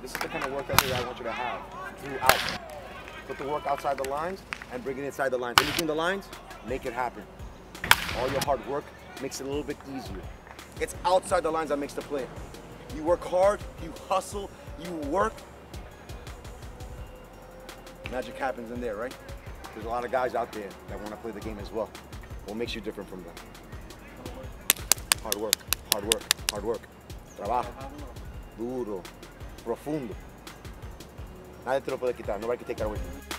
This is the kind of work ethic I want you to have throughout. Put the work outside the lines and bring it inside the lines. In between the lines, make it happen. All your hard work makes it a little bit easier. It's outside the lines that makes the play. You work hard, you hustle, you work. Magic happens in there, right? There's a lot of guys out there that want to play the game as well. What makes you different from them? Hard work, hard work, hard work. Trabajo, duro, profundo. Nadie te lo puede quitar. Nobody can take that away from you.